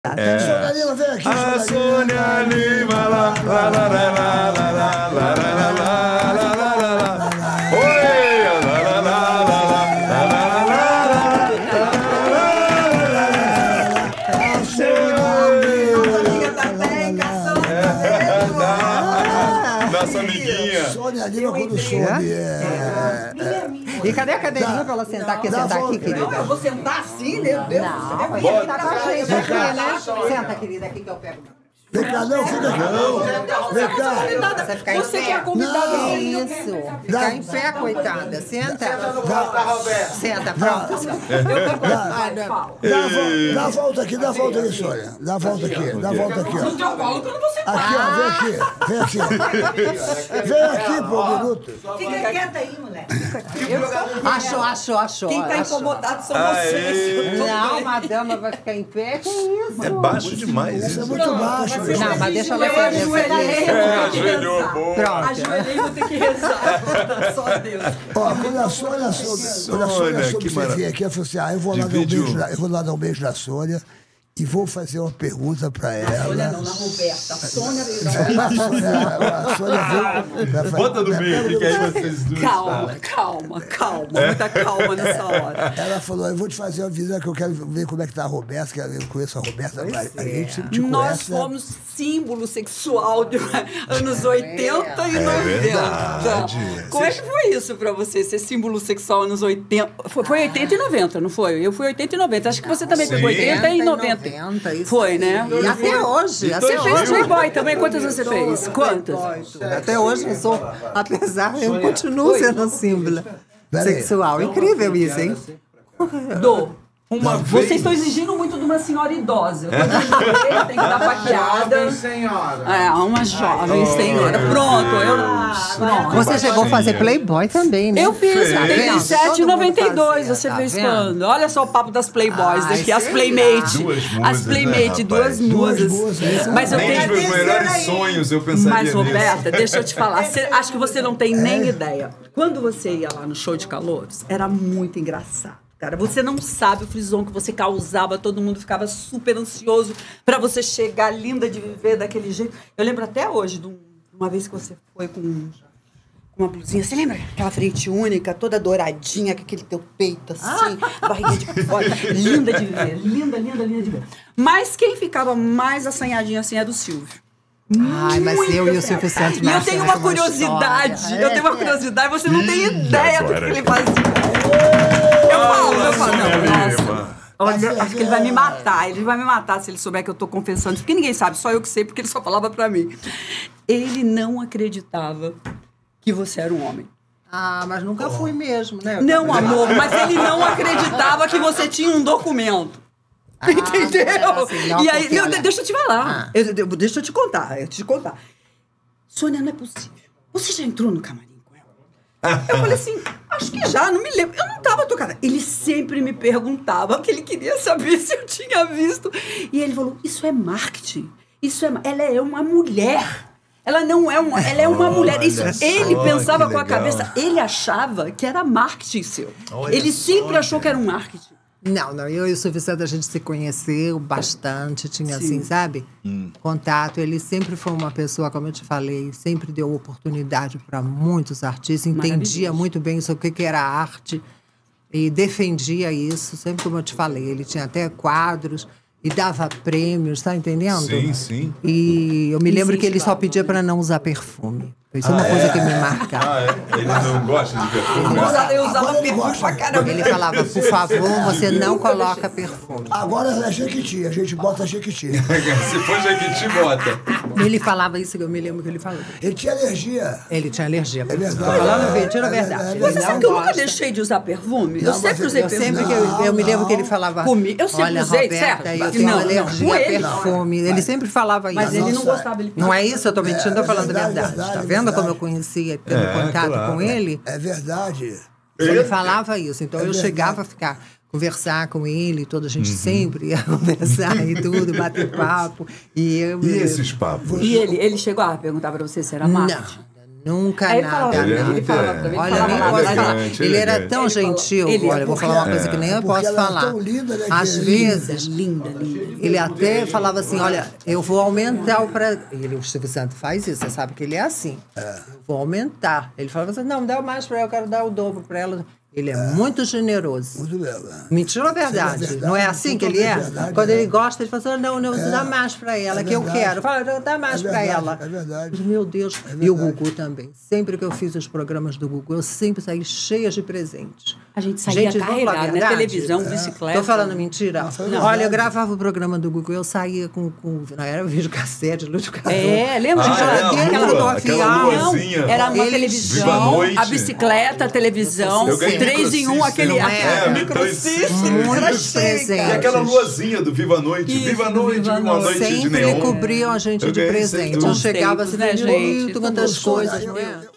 Sônia Lima, vem aqui, A Sônia Lima, lá, lá, lá, lá, lá, lá, lá, lá, lá, lá, lá, lá, lá. Oi, lá, lá, lá, lá, lá, lá, lá, nossa amiguinha. Sônia Lima quando soube. E cadê a cadeirinha pra ela sentar aqui? Sentar aqui, querida? Não, eu vou sentar assim, meu Deus. Não, vai sentar com a gente aqui, né? Senta, querida, aqui que eu pego. Vem cá, não, fica aqui. Vem cá. Você ficar em Você pé. que é convidada. Isso. Ficar em pé, coitada. Senta. Senta, pronto. Dá a volta aqui, Sônia. Dá a volta aqui, ó. No teu colo que eu não vou sentar. Aqui, ó, vem aqui. Vem aqui por um minuto. Fica quieta aí, moleque. Achou. Quem tá incomodado são vocês. Não, madama vai ficar em pé. Que isso? É baixo demais. Isso é muito baixo. Não, mas deixa ela Eu ajoelhei, Ajoelhou, boa. Pronto. Ajoelhei, vou ter que rezar. Só Deus. Ó, quando a Sônia soube que que você vir aqui, ela falou assim, eu vou lá dar um beijo na Sônia e vou fazer uma pergunta pra ela. Olha não, na Roberta. Sônia veio da A Sônia veio... Bota no meio, que aí vocês duas. Calma. Muita calma nessa hora. Ela falou, eu vou te fazer uma visita que eu quero ver como é que tá a Roberta, que eu conheço a Roberta, a gente sempre te Nós conhece. fomos símbolo sexual de anos 80 e 90. verdade. Como é que foi isso pra você, ser símbolo sexual anos 80? Foi 80 e 90, não foi? Eu fui 80 e 90. Acho que você também pegou 80 e 90. Isso Foi, né? E até hoje. Você fez Playboy também? Quantas você fez? Quantas? Até hoje eu sou, apesar, eu continuo sendo símbolo sexual. Incrível isso, hein? Vocês estão exigindo muito de uma senhora idosa. Eu tenho que dar paqueada. Uma jovem senhora. Pronto. Você chegou a fazer Playboy também, né? Eu fiz, Tá vendo? 87 e Todo mundo 92. fazia, Você tá fez vendo? quando? Olha só o papo das Playboys Ai, daqui. As sei Playmate. Duas musas, As Playmate, né, duas rapaz? musas. Mas eu Nem dos tenho... meus melhores sonhos eu pensaria Mas, nisso. Roberta, deixa eu te falar. Acho que você não tem nem ideia. Quando você ia lá no show de calouros, era muito engraçado. Cara, você não sabe o frisson que você causava, todo mundo ficava super ansioso pra você chegar linda de viver daquele jeito. Eu lembro até hoje de uma vez que você foi com uma blusinha, você lembra? Aquela frente única, toda douradinha, com aquele teu peito assim, barriga de fora, linda de viver, linda de ver. Mas quem ficava mais assanhadinha assim era o Silvio. Ai, mas eu e o Silvio Santos... E eu tenho uma curiosidade, você não tem ideia do que ele fazia. Eu falo, não, nossa. Olha, acho que ele vai me matar, se ele souber que eu tô confessando. Porque ninguém sabe, só eu que sei, porque ele só falava pra mim. Ele não acreditava que você era um homem. Ah, mas nunca fui mesmo, né? Não, amor, mas ele não acreditava que você tinha um documento. Entendeu? Assim, E aí, porque, olha... deixa eu te falar. Deixa eu te contar. Sônia, não é possível. Você já entrou no camarim com ela? Eu falei assim, acho que já, não me lembro. Eu não tava tocada. Ele sempre me perguntava, que ele queria saber se eu tinha visto. E ele falou, isso é marketing. Ela é uma mulher. Ela não é uma... Ela é uma mulher. Isso, ele pensava com a cabeça. Ele achava que era marketing seu. Ele sempre achou que era um marketing. Não, eu e o Silvio Santos, a gente se conheceu bastante, tinha assim, sabe? Contato. Ele sempre foi uma pessoa, como eu te falei, sempre deu oportunidade para muitos artistas, entendia muito bem sobre o que era arte e defendia isso, sempre como eu te falei. Ele tinha até quadros e dava prêmios, tá entendendo? Sim. E eu me lembro que ele só pedia para não usar perfume. Isso é uma coisa que me marca. Ele não gosta de perfume? Eu usava perfume pra caramba. Ele falava, por favor, você não coloca perfume. Agora é Jequiti, a gente bota Jequiti. Se for Jequiti, bota. Ele falava isso, que eu me lembro que ele falou. Ele tinha alergia. Ele tinha alergia. É verdade. Tô falando mentira, é verdade. Você sabe que eu nunca deixei de usar perfume? Eu sempre usei perfume. Eu me lembro que ele falava... Eu sempre olha, usei, Roberta, certo? eu tenho alergia a perfume. Ele sempre falava isso. Mas ele não gostava. Não é isso? Eu tô mentindo, tô falando a verdade. Tá vendo como eu conhecia, tendo contato com ele? É verdade. Ele falava isso. Então eu chegava a conversar com ele, toda a gente sempre ia conversar e tudo, bater papo. E esses papos? E ele chegou a perguntar pra você se era marketing? Nunca Aí ele nada. falava pra mim, nada. ele falava pra mim, Olha, falava nem lá, posso lá, falar. elegante, Ele era elegante. tão gentil. Ele é Olha, eu vou falar uma coisa que nem eu porque posso ela é falar. tão linda, né, Às que é vezes, linda. ele até falava assim, olha, eu vou aumentar o prazer. O Silvio Santos faz isso, você sabe que ele é assim. Eu vou aumentar. Ele falava assim, não, dá mais pra ela, eu quero dar o dobro pra ela. Ele é muito generoso. Muito bem. Mentira ou verdade? verdade, Não é assim que ele é? verdade, Quando é. ele gosta, ele fala assim, não, dá mais pra ela, que eu verdade. quero. Fala, dá mais É pra verdade, ela. é verdade. Meu Deus. E o Gugu também. Sempre que eu fiz os programas do Gugu, eu sempre saí cheia de presentes. A gente saía vamos falar a carregada, né? verdade? Televisão, bicicleta. Tô falando mentira? Não. Olha, eu gravava o programa do Gugu, eu saía com não era videocassete, liquidificador. Lembra? Ah, geladeira é, a do lua, avião. aquela Não, luazinha. era uma Ele- televisão, Viva a noite. a bicicleta, a televisão, Eu ganhei 3 em 1, microsystem, aquele microsystem. Muitos presentes. E aquela luazinha do Viva a Noite. Isso, Viva a Noite, Viva a uma Noite. noite de Sempre neon. cobriam a gente Eu de ganhei presente. sempre Eu uns chegava tempos, assim, né, gente? quantas Vamos coisas, chorar. não é?